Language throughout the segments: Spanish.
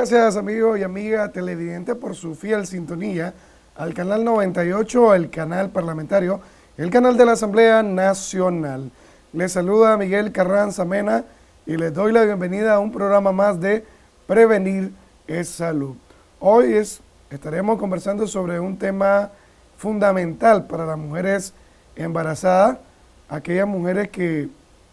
Gracias, amigo y amiga televidente, por su fiel sintonía al canal 98, el canal parlamentario, el canal de la Asamblea Nacional. Les saluda Miguel Carranza Mena y les doy la bienvenida a un programa más de Prevenir es Salud. Hoy estaremos conversando sobre un tema fundamental para las mujeres embarazadas, aquellas mujeres que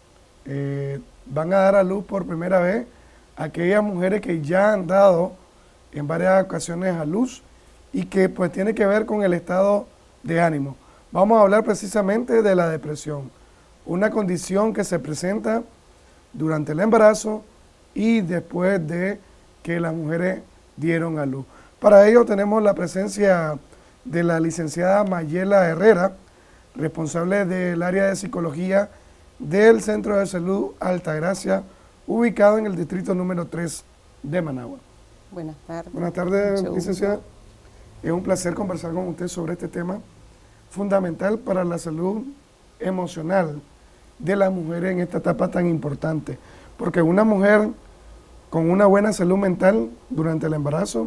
van a dar a luz por primera vez, aquellas mujeres que ya han dado en varias ocasiones a luz y que pues tiene que ver con el estado de ánimo. Vamos a hablar precisamente de la depresión, una condición que se presenta durante el embarazo y después de que las mujeres dieron a luz. Para ello tenemos la presencia de la licenciada Mayela Herrera, responsable del área de psicología del Centro de Salud Altagracia, ubicado en el distrito número 3 de Managua. Buenas tardes. Buenas tardes, licenciada. Es un placer conversar con usted sobre este tema fundamental para la salud emocional de las mujeres en esta etapa tan importante. Porque una mujer con una buena salud mental durante el embarazo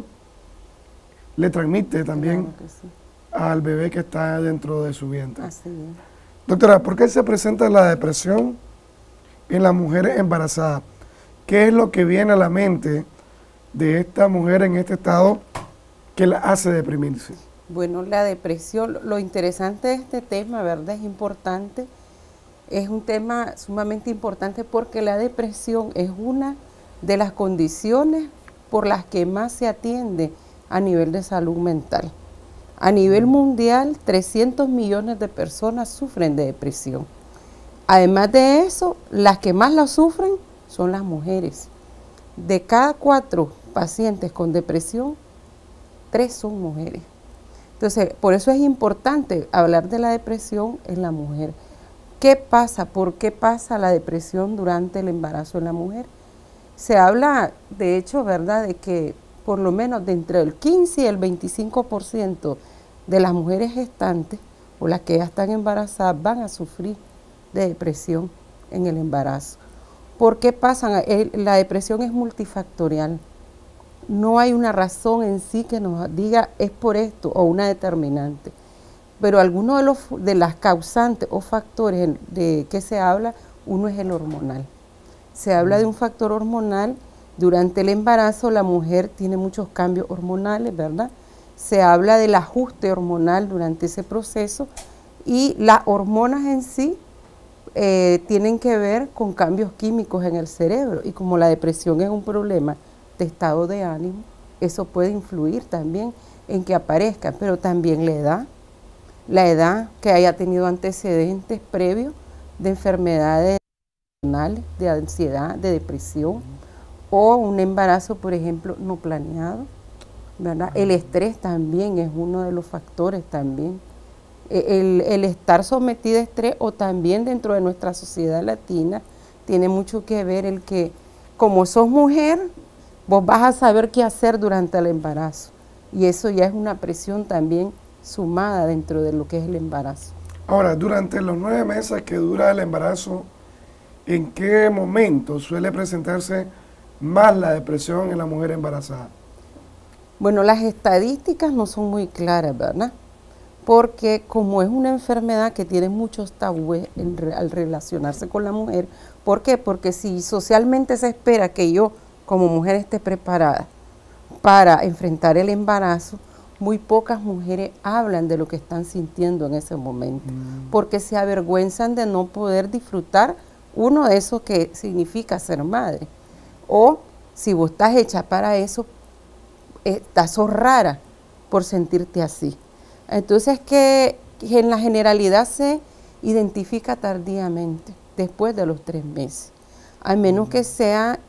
le transmite también al bebé que está dentro de su vientre. Así es. Doctora, ¿por qué se presenta la depresión en las mujeres embarazadas? ¿Qué es lo que viene a la mente de esta mujer en este estado que la hace deprimirse? Bueno, la depresión, lo interesante de este tema, ¿verdad? Es importante, es un tema sumamente importante porque la depresión es una de las condiciones por las que más se atiende a nivel de salud mental. A nivel mundial, 300 millones de personas sufren de depresión. Además de eso, las que más la sufren son las mujeres. De cada 4 pacientes con depresión, 3 son mujeres. Entonces, por eso es importante hablar de la depresión en la mujer. ¿Qué pasa? ¿Por qué pasa la depresión durante el embarazo en la mujer? Se habla, de hecho, ¿verdad?, de que por lo menos de entre el 15 y el 25% de las mujeres gestantes o las que ya están embarazadas van a sufrir de depresión en el embarazo. ¿Por qué pasan? La depresión es multifactorial. No hay una razón en sí que nos diga es por esto o una determinante. Pero algunos de las causantes o factores de que se habla, uno es el hormonal. Se habla de un factor hormonal. Durante el embarazo la mujer tiene muchos cambios hormonales, ¿verdad? Se habla del ajuste hormonal durante ese proceso y las hormonas en sí tienen que ver con cambios químicos en el cerebro y como la depresión es un problema de estado de ánimo, eso puede influir también en que aparezca, pero también la edad que haya tenido antecedentes previos de enfermedades hormonales, de ansiedad, de depresión o un embarazo, por ejemplo, no planeado, ¿verdad? El estrés también es uno de los factores también. El estar sometido a estrés o también dentro de nuestra sociedad latina tiene mucho que ver el que como sos mujer, vos vas a saber qué hacer durante el embarazo y eso ya es una presión también sumada dentro de lo que es el embarazo. Ahora, durante los 9 meses que dura el embarazo, ¿en qué momento suele presentarse más la depresión en la mujer embarazada? Bueno, las estadísticas no son muy claras, ¿verdad? Porque como es una enfermedad que tiene muchos tabúes al relacionarse con la mujer, ¿por qué? Porque si socialmente se espera que yo como mujer esté preparada para enfrentar el embarazo, muy pocas mujeres hablan de lo que están sintiendo en ese momento, porque se avergüenzan de no poder disfrutar uno de eso que significa ser madre. O si vos estás hecha para eso, estás rara por sentirte así. Entonces que en la generalidad se identifica tardíamente, después de los 3 meses, a menos que sea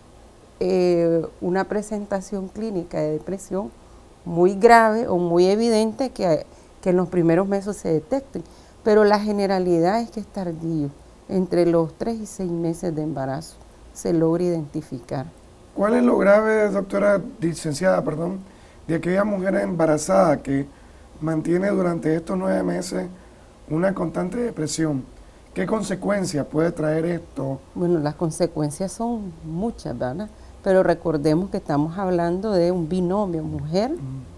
una presentación clínica de depresión muy grave o muy evidente que en los primeros meses se detecten. Pero la generalidad es que es tardío, entre los 3 y 6 meses de embarazo se logra identificar. ¿Cuál es lo grave, doctora licenciada, de aquella mujer embarazada que mantiene durante estos 9 meses una constante depresión? ¿Qué consecuencias puede traer esto? Bueno, las consecuencias son muchas, ¿verdad? pero recordemos que estamos hablando de un binomio, mujer,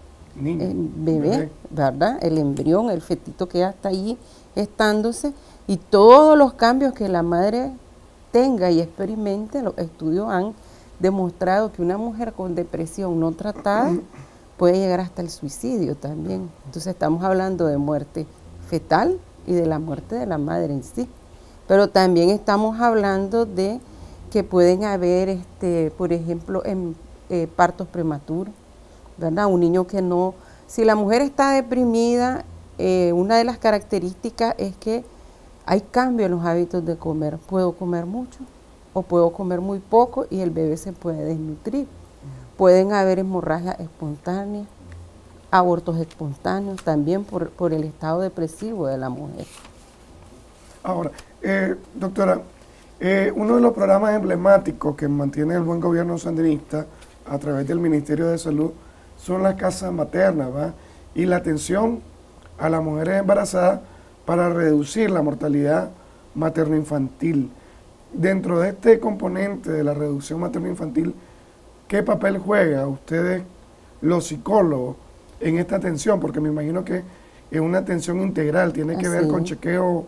bebé, ¿verdad? El embrión, el fetito que ya está allí gestándose, y todos los cambios que la madre tenga y experimente. Los estudios han demostrado que una mujer con depresión no tratada puede llegar hasta el suicidio también. Entonces estamos hablando de muerte fetal y de la muerte de la madre en sí. Pero también estamos hablando de que pueden haber, por ejemplo, partos prematuros, ¿verdad? Un niño que no... Si la mujer está deprimida, una de las características es que hay cambio en los hábitos de comer. Puedo comer mucho o puedo comer muy poco y el bebé se puede desnutrir. Pueden haber hemorragias espontáneas, abortos espontáneos también por el estado depresivo de la mujer. Ahora, doctora, uno de los programas emblemáticos que mantiene el buen gobierno sandinista a través del Ministerio de Salud son las casas maternas, ¿va? Y la atención a las mujeres embarazadas para reducir la mortalidad materno-infantil. Dentro de este componente de la reducción materno-infantil, ¿qué papel juega ustedes, los psicólogos, en esta atención? Porque me imagino que es una atención integral, tiene que ver con chequeo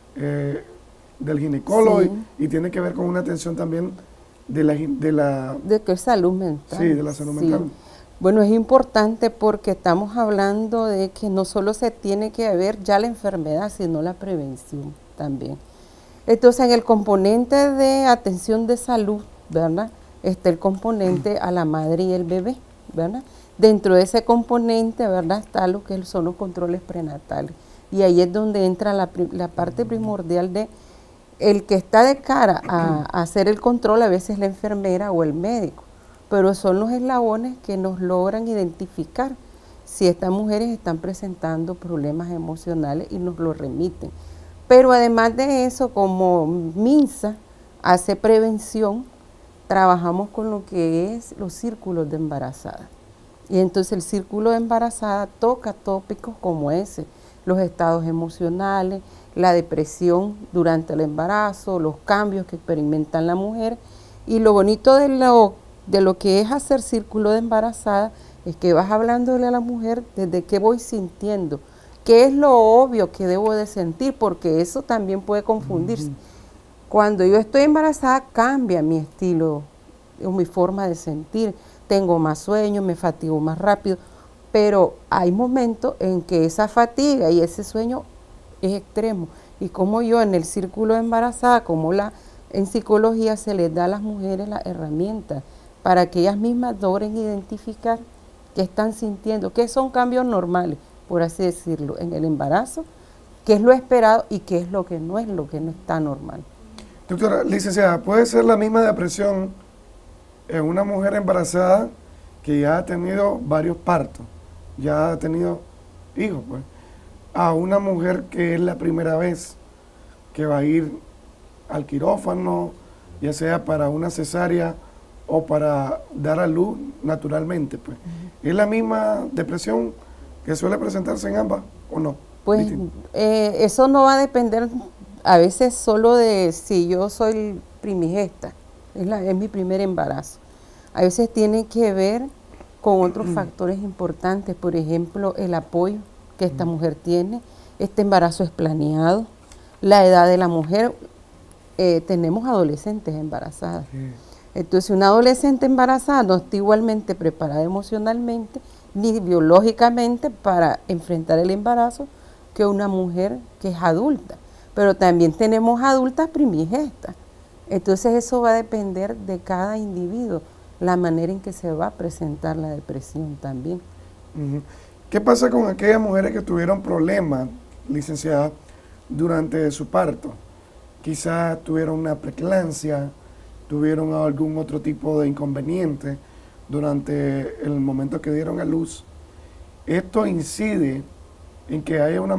del ginecólogo y tiene que ver con una atención también de qué salud mental. Sí, de la salud mental. Bueno, es importante porque estamos hablando de que no solo se tiene que ver ya la enfermedad, sino la prevención también. Entonces, en el componente de atención de salud, ¿verdad?, está el componente a la madre y el bebé, ¿verdad? Dentro de ese componente, ¿verdad?, está lo que son los controles prenatales. Y ahí es donde entra la parte primordial de el que está de cara a hacer el control, a veces la enfermera o el médico, pero son los eslabones que nos logran identificar si estas mujeres están presentando problemas emocionales y nos lo remiten. Pero además de eso, como MINSA hace prevención, trabajamos con lo que es los círculos de embarazada. Y entonces el círculo de embarazada toca tópicos como ese, los estados emocionales, la depresión durante el embarazo, los cambios que experimentan la mujer. Y lo bonito de lo que es hacer círculo de embarazada es que vas hablándole a la mujer desde qué voy sintiendo, qué es lo obvio que debo de sentir, porque eso también puede confundirse. Cuando yo estoy embarazada cambia mi estilo o mi forma de sentir, tengo más sueño, me fatigo más rápido, pero hay momentos en que esa fatiga y ese sueño es extremo. Y como yo en el círculo de embarazada, en psicología se les da a las mujeres las herramientas para que ellas mismas logren identificar qué están sintiendo, qué son cambios normales, por así decirlo, en el embarazo, qué es lo esperado y qué es lo que no está normal. Doctora, licenciada, ¿puede ser la misma depresión en una mujer embarazada que ya ha tenido varios partos, ya ha tenido hijos, pues, a una mujer que es la primera vez que va a ir al quirófano, ya sea para una cesárea o para dar a luz naturalmente, pues? ¿Es la misma depresión que suele presentarse en ambas o no? Pues eso no va a depender a veces solo de si yo soy primigesta, es mi primer embarazo. A veces tiene que ver con otros factores importantes, por ejemplo, el apoyo que esta mujer tiene, este embarazo es planeado, la edad de la mujer, tenemos adolescentes embarazadas. Entonces, una adolescente embarazada no está igualmente preparada emocionalmente ni biológicamente para enfrentar el embarazo que una mujer que es adulta. Pero también tenemos adultas primigestas. Entonces, eso va a depender de cada individuo, la manera en que se va a presentar la depresión también. ¿Qué pasa con aquellas mujeres que tuvieron problemas, licenciada, durante su parto? Quizás tuvieron una preeclampsia, tuvieron algún otro tipo de inconveniente durante el momento que dieron a luz. Esto incide en que haya una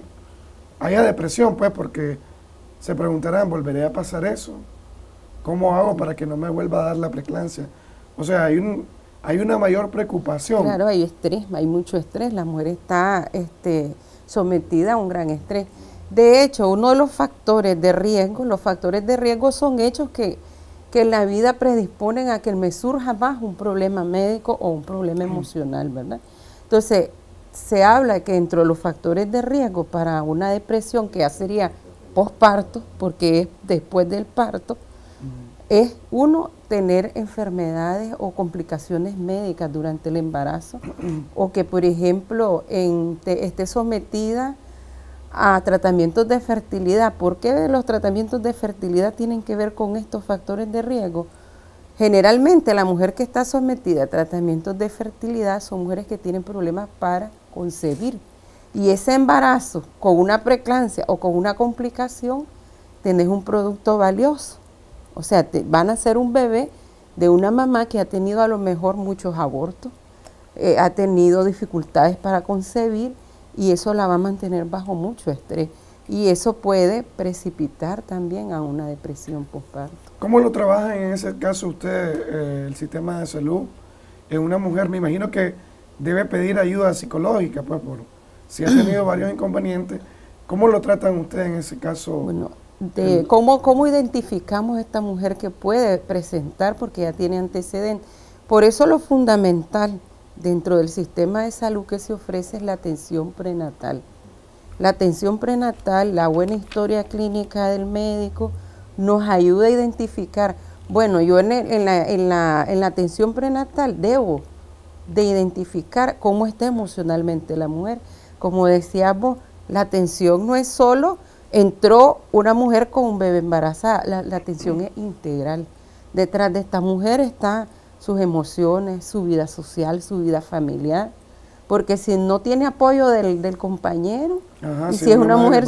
haya depresión, pues, porque se preguntarán, ¿volveré a pasar eso? ¿Cómo hago para que no me vuelva a dar la preeclampsia? O sea, hay una mayor preocupación. Claro, hay estrés, hay mucho estrés, la mujer está sometida a un gran estrés. De hecho, uno de los factores de riesgo son hechos que que en la vida predisponen a que me surja más un problema médico o un problema emocional, ¿verdad? Entonces, se habla que dentro de los factores de riesgo para una depresión, que ya sería posparto, porque es después del parto, es uno, tener enfermedades o complicaciones médicas durante el embarazo, o que, por ejemplo, esté sometida a tratamientos de fertilidad. ¿Por qué los tratamientos de fertilidad tienen que ver con estos factores de riesgo? Generalmente la mujer que está sometida a tratamientos de fertilidad son mujeres que tienen problemas para concebir. Y ese embarazo con una preeclampsia o con una complicación, tenés un producto valioso. O sea, van a ser un bebé de una mamá que ha tenido a lo mejor muchos abortos, ha tenido dificultades para concebir, y eso la va a mantener bajo mucho estrés. Y eso puede precipitar también a una depresión postparto. ¿Cómo lo trabaja en ese caso usted, el sistema de salud? En una mujer, me imagino que debe pedir ayuda psicológica, pues, por si ha tenido varios inconvenientes. ¿Cómo lo tratan ustedes en ese caso? Bueno, ¿cómo identificamos a esta mujer que puede presentar porque ya tiene antecedentes? Por eso lo fundamental dentro del sistema de salud que se ofrece es la atención prenatal. La atención prenatal, la buena historia clínica del médico, nos ayuda a identificar. Bueno, yo en la atención prenatal debo de identificar cómo está emocionalmente la mujer. Como decíamos, la atención no es solo, entró una mujer con un bebé embarazada, la atención es integral. Detrás de esta mujer están sus emociones, su vida social, su vida familiar, porque si no tiene apoyo del compañero, y si es una mujer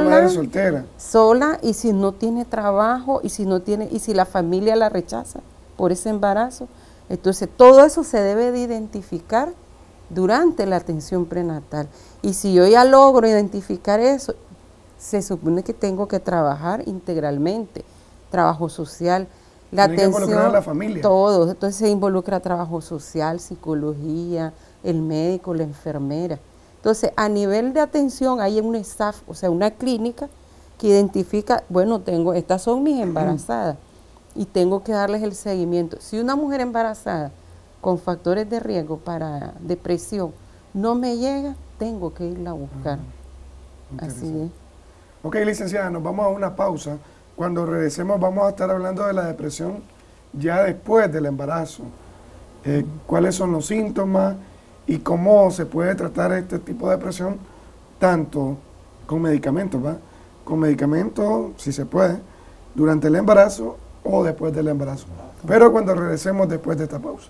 sola, y si no tiene trabajo, y si la familia la rechaza por ese embarazo, entonces todo eso se debe de identificar durante la atención prenatal. Y si yo ya logro identificar eso, se supone que tengo que trabajar integralmente, trabajo social, la atención, que involucrar a la familia. Todo. Entonces se involucra trabajo social, psicología, el médico, la enfermera. Entonces, a nivel de atención hay un staff, o sea, una clínica que identifica, bueno, estas son mis embarazadas y tengo que darles el seguimiento. Si una mujer embarazada con factores de riesgo para depresión no me llega, tengo que irla a buscar. Así es. Ok, licenciada, nos vamos a una pausa. Cuando regresemos vamos a estar hablando de la depresión ya después del embarazo. ¿Cuáles son los síntomas y cómo se puede tratar este tipo de depresión? Tanto con medicamentos, ¿va? Con medicamentos, si se puede, durante el embarazo o después del embarazo. Pero cuando regresemos después de esta pausa.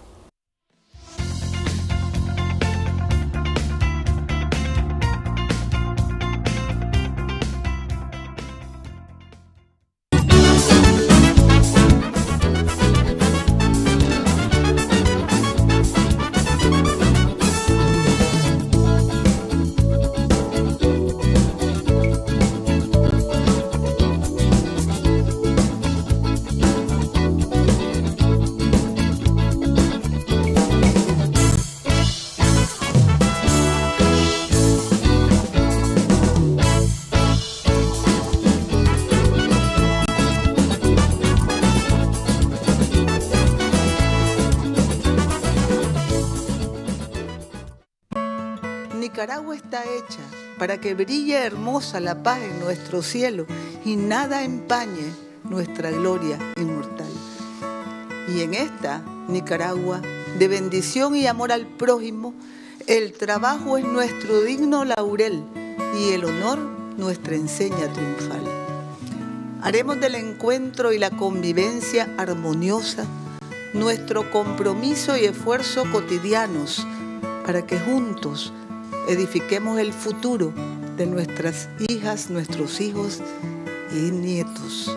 Nicaragua está hecha para que brille hermosa la paz en nuestro cielo y nada empañe nuestra gloria inmortal. Y en esta Nicaragua, de bendición y amor al prójimo, el trabajo es nuestro digno laurel y el honor nuestra enseña triunfal. Haremos del encuentro y la convivencia armoniosa nuestro compromiso y esfuerzo cotidianos para que juntos edifiquemos el futuro de nuestras hijas, nuestros hijos y nietos.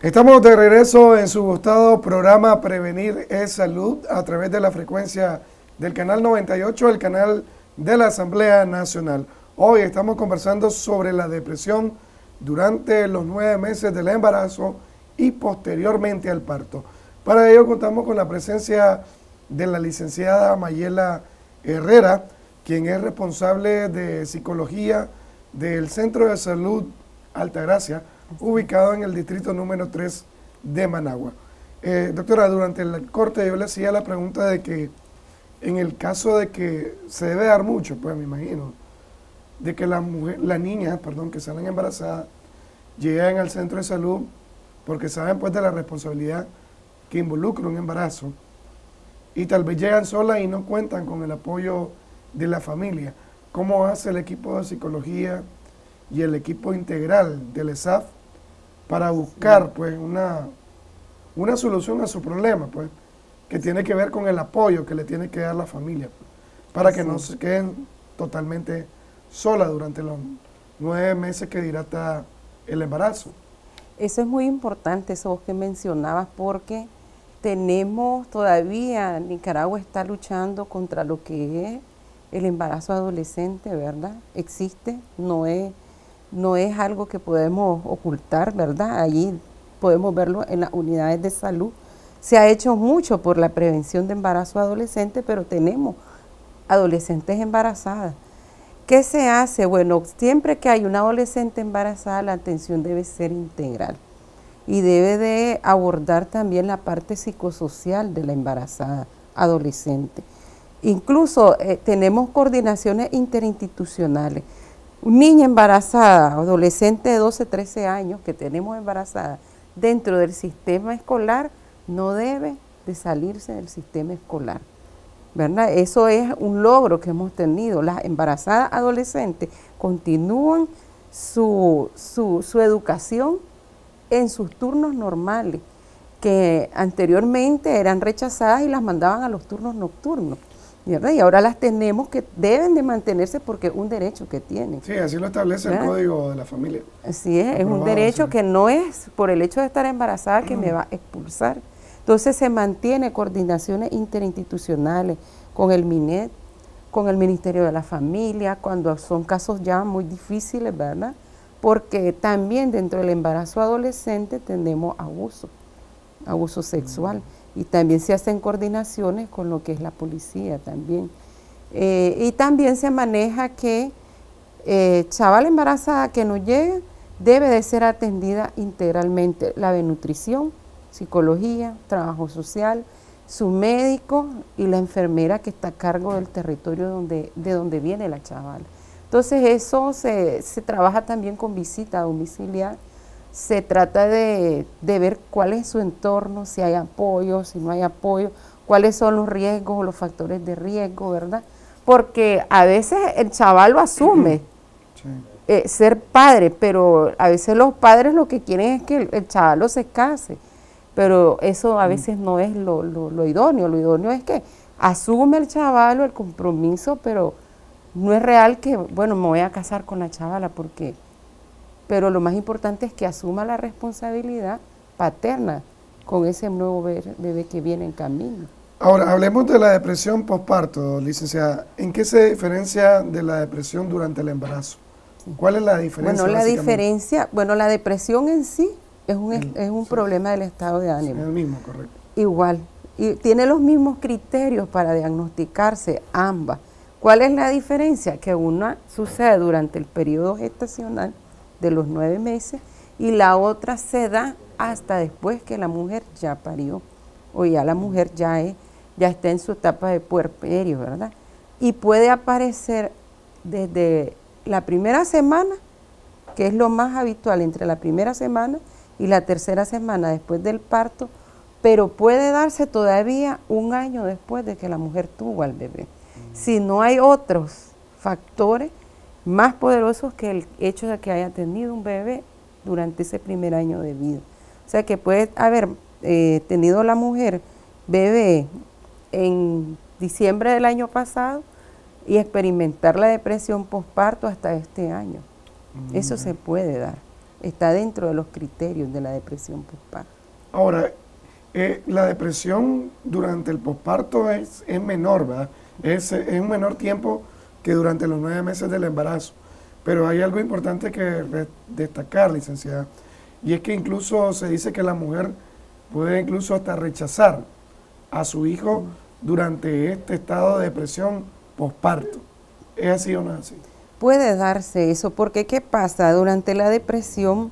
Estamos de regreso en su gustado programa Prevenir es Salud a través de la frecuencia del canal 98, el canal de la Asamblea Nacional. Hoy estamos conversando sobre la depresión durante los 9 meses del embarazo y posteriormente al parto. Para ello contamos con la presencia de la licenciada Mayela Herrera, quien es responsable de psicología del Centro de Salud Altagracia, ubicado en el distrito número 3 de Managua. Doctora, durante el corte yo le hacía la pregunta de que en el caso de que se debe dar mucho, pues me imagino, de que las niñas que salen embarazadas lleguen al centro de salud porque saben pues de la responsabilidad que involucra un embarazo y tal vez llegan solas y no cuentan con el apoyo de la familia. ¿Cómo hace el equipo de psicología y el equipo integral del ESAF para buscar pues una solución a su problema, pues, que tiene que ver con el apoyo que le tiene que dar la familia, pues, para que no se queden totalmente solas durante los 9 meses que dilata el embarazo? Eso es muy importante, eso que mencionabas, porque tenemos todavía, Nicaragua está luchando contra lo que es el embarazo adolescente, ¿verdad? Existe, no es algo que podemos ocultar, ¿verdad? Allí podemos verlo en las unidades de salud. Se ha hecho mucho por la prevención de embarazo adolescente, pero tenemos adolescentes embarazadas. ¿Qué se hace? Bueno, siempre que hay una adolescente embarazada, la atención debe ser integral y debe de abordar también la parte psicosocial de la embarazada adolescente. Incluso tenemos coordinaciones interinstitucionales. Una niña embarazada, adolescente de 12, 13 años que tenemos embarazada dentro del sistema escolar, no debe de salirse del sistema escolar, ¿verdad? Eso es un logro que hemos tenido. Las embarazadas adolescentes continúan su educación en sus turnos normales, que anteriormente eran rechazadas y las mandaban a los turnos nocturnos, ¿verdad? Y ahora las tenemos que deben de mantenerse porque es un derecho que tienen. Sí, así lo establece, ¿verdad?, el Código de la Familia. Así es un derecho que no es por el hecho de estar embarazada que me va a expulsar. Entonces se mantiene coordinaciones interinstitucionales con el MINET, con el Ministerio de la Familia, cuando son casos ya muy difíciles, ¿verdad? Porque también dentro del embarazo adolescente tenemos abuso sexual. Y también se hacen coordinaciones con lo que es la policía también. Y también se maneja que chaval embarazada que no llegue debe de ser atendida integralmente, la de nutrición, psicología, trabajo social, su médico y la enfermera que está a cargo del territorio de donde viene la chavala. Entonces eso se trabaja también con visita domiciliar. Se trata de ver cuál es su entorno, si hay apoyo, si no hay apoyo, cuáles son los riesgos o los factores de riesgo, ¿verdad? Porque a veces el chaval lo asume, ser padre, pero a veces los padres lo que quieren es que el chaval se case, pero eso a veces no es lo idóneo. Lo idóneo es que asume el chaval el compromiso, pero no es real que, bueno, me voy a casar con la chavala porque... Pero lo más importante es que asuma la responsabilidad paterna con ese nuevo bebé que viene en camino. Ahora, hablemos de la depresión posparto, licenciada. ¿En qué se diferencia de la depresión durante el embarazo? ¿Cuál es la diferencia? Bueno, la depresión en sí es un problema del estado de ánimo. Es el mismo, correcto. Igual. Y tiene los mismos criterios para diagnosticarse ambas. ¿Cuál es la diferencia? Que una sucede durante el periodo gestacional de los 9 meses y la otra se da hasta después que la mujer ya parió o ya la mujer ya está en su etapa de puerperio, ¿verdad? Y puede aparecer desde la primera semana, que es lo más habitual, entre la primera semana y la tercera semana después del parto, pero puede darse todavía un año después de que la mujer tuvo al bebé. Si no hay otros factores más poderosos que el hecho de que haya tenido un bebé durante ese primer año de vida. O sea que puede haber tenido la mujer bebé en diciembre del año pasado y experimentar la depresión posparto hasta este año. Eso se puede dar. está dentro de los criterios de la depresión postparto. Ahora, la depresión durante el posparto es menor, ¿verdad? Es un menor tiempo que durante los 9 meses del embarazo. Pero hay algo importante que destacar, licenciada, y es que incluso se dice que la mujer puede incluso hasta rechazar a su hijo durante este estado de depresión posparto. ¿Es así o no es así? Puede darse eso, porque ¿qué pasa? Durante la depresión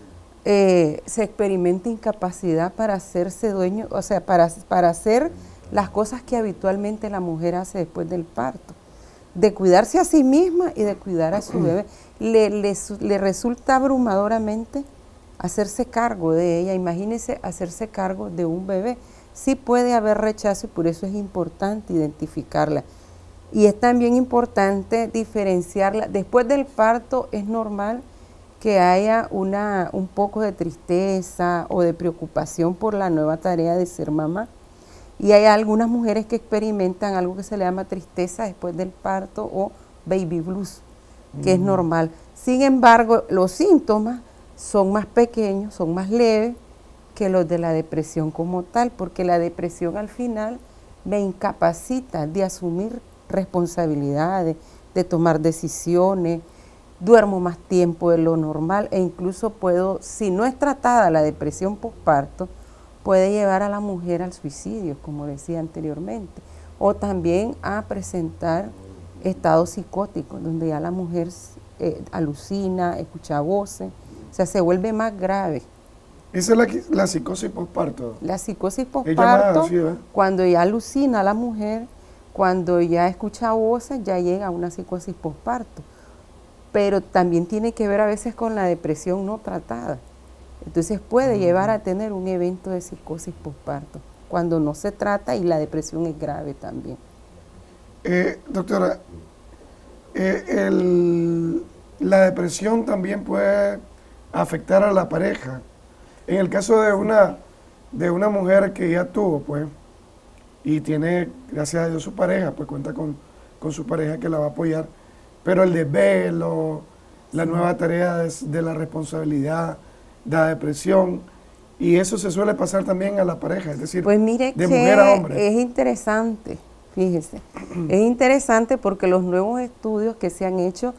se experimenta incapacidad para hacerse dueño, o sea, para hacer las cosas que habitualmente la mujer hace después del parto, de cuidarse a sí misma y de cuidar a su bebé. Le resulta abrumadoramente hacerse cargo de ella. Imagínese hacerse cargo de un bebé. Sí puede haber rechazo y por eso es importante identificarla. Y es también importante diferenciarla. Después del parto es normal que haya un poco de tristeza o de preocupación por la nueva tarea de ser mamá. Y hay algunas mujeres que experimentan algo que se le llama tristeza después del parto o baby blues, que es normal. Sin embargo, los síntomas son más pequeños, son más leves que los de la depresión como tal, porque la depresión al final me incapacita de asumir responsabilidades, de tomar decisiones, duermo más tiempo de lo normal e incluso puedo, si no es tratada la depresión postparto, puede llevar a la mujer al suicidio, como decía anteriormente, o también a presentar estados psicóticos, donde ya la mujer alucina, escucha voces, o sea, se vuelve más grave. Esa es la psicosis postparto. La psicosis postparto, cuando ya alucina a la mujer, cuando ya escucha voces, ya llega a una psicosis postparto. Pero también tiene que ver a veces con la depresión no tratada. Entonces puede llevar a tener un evento de psicosis postparto, cuando no se trata y la depresión es grave también. Doctora, la depresión también puede afectar a la pareja. En el caso de una mujer que ya tuvo, pues, y tiene, gracias a Dios, su pareja, pues cuenta con su pareja que la va a apoyar, pero el desvelo, la nueva tarea de la responsabilidad, de la depresión, y eso se suele pasar también a la pareja, es decir, pues mire, de mujer a hombre. Es interesante, fíjese, es interesante porque los nuevos estudios que se han hecho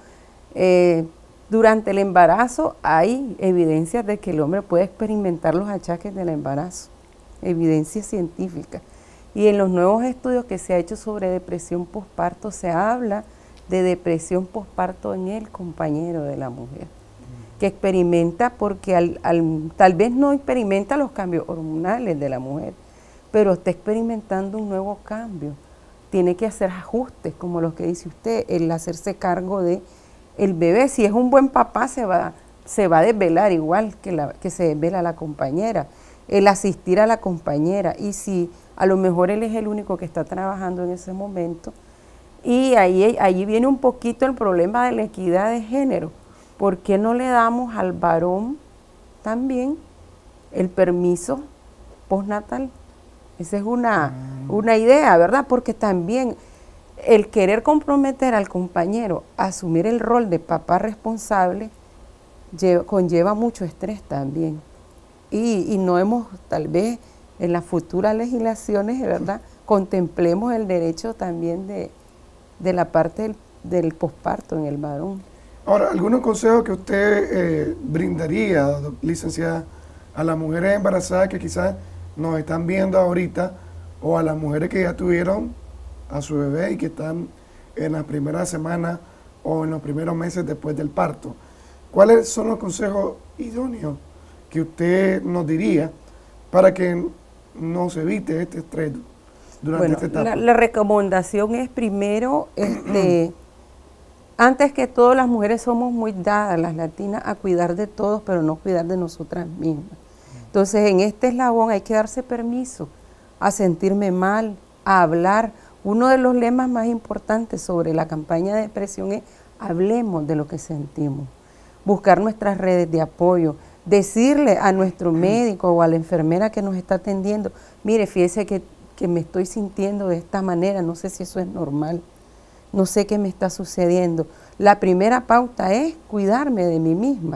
durante el embarazo hay evidencias de que el hombre puede experimentar los achaques del embarazo, evidencia científica. Y en los nuevos estudios que se ha hecho sobre depresión postparto se habla de depresión postparto en el compañero de la mujer, que experimenta porque tal vez no experimenta los cambios hormonales de la mujer, pero está experimentando un nuevo cambio. Tiene que hacer ajustes, como los que dice usted, el hacerse cargo de el bebé. Si es un buen papá, se va a desvelar igual que se desvela la compañera, el asistir a la compañera, y si a lo mejor él es el único que está trabajando en ese momento, y allí viene un poquito el problema de la equidad de género. ¿Por qué no le damos al varón también el permiso postnatal? Esa es una idea, ¿verdad? Porque también el querer comprometer al compañero a asumir el rol de papá responsable conlleva mucho estrés también. Y no hemos, tal vez, en las futuras legislaciones, ¿verdad?, contemplemos el derecho también de la parte del posparto en el varón. Ahora, ¿algunos consejos que usted brindaría, licenciada, a las mujeres embarazadas que quizás nos están viendo ahorita, o a las mujeres que ya tuvieron a su bebé y que están en las primeras semanas o en los primeros meses después del parto? ¿Cuáles son los consejos idóneos que usted nos diría para que nos evite este estrés durante esta etapa? La recomendación es primero, antes que todo, las mujeres somos muy dadas, las latinas, a cuidar de todos, pero no cuidar de nosotras mismas. Entonces, en este eslabón hay que darse permiso a sentirme mal, a hablar. Uno de los lemas más importantes sobre la campaña de depresión es: hablemos de lo que sentimos. Buscar nuestras redes de apoyo, decirle a nuestro médico o a la enfermera que nos está atendiendo: mire, fíjese que me estoy sintiendo de esta manera, no sé si eso es normal, no sé qué me está sucediendo. La primera pauta es cuidarme de mí misma,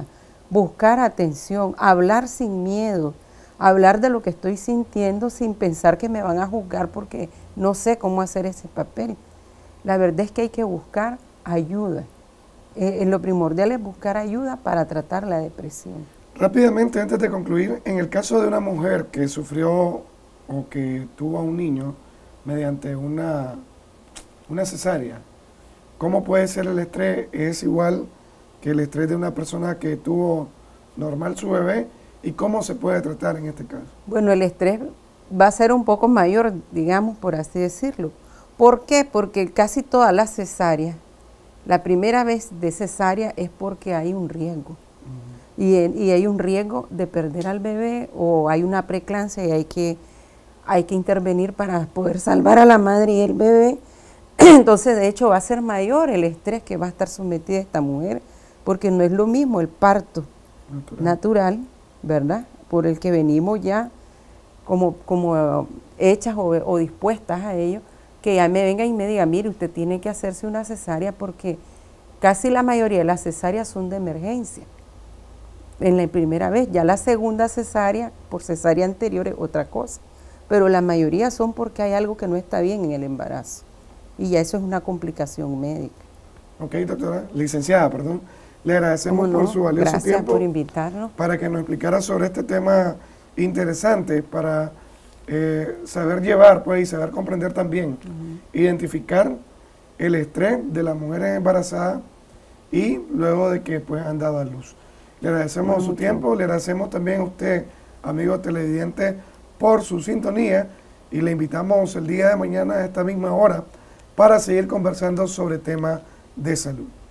buscar atención, hablar sin miedo, hablar de lo que estoy sintiendo sin pensar que me van a juzgar porque no sé cómo hacer ese papel. La verdad es que hay que buscar ayuda. Lo primordial es buscar ayuda para tratar la depresión. Rápidamente, antes de concluir, en el caso de una mujer que sufrió o que tuvo a un niño mediante una cesárea, ¿cómo puede ser el estrés? ¿Es igual que el estrés de una persona que tuvo normal su bebé? ¿Y cómo se puede tratar en este caso? Bueno, el estrés va a ser un poco mayor, digamos, por así decirlo. ¿Por qué? Porque casi todas las cesáreas, la primera vez de cesárea es porque hay un riesgo. Y hay un riesgo de perder al bebé o hay una preeclampsia y hay que intervenir para poder salvar a la madre y el bebé. Entonces, de hecho, va a ser mayor el estrés que va a estar sometida esta mujer, porque no es lo mismo el parto natural, ¿verdad? Por el que venimos ya como hechas o dispuestas a ello, que ya me venga y me diga, mire, usted tiene que hacerse una cesárea, porque casi la mayoría de las cesáreas son de emergencia. En la primera vez, ya la segunda cesárea, por cesárea anterior es otra cosa, pero la mayoría son porque hay algo que no está bien en el embarazo, y ya eso es una complicación médica. Ok, doctora, licenciada, perdón, le agradecemos por su valioso tiempo. Gracias por invitarnos. Para que nos explicara sobre este tema interesante, para saber llevar, pues, y saber comprender también, identificar el estrés de las mujeres embarazadas y luego de que, pues, han dado a luz. Le agradecemos su tiempo, le agradecemos también a usted, amigo televidente, por su sintonía, y le invitamos el día de mañana a esta misma hora para seguir conversando sobre temas de salud.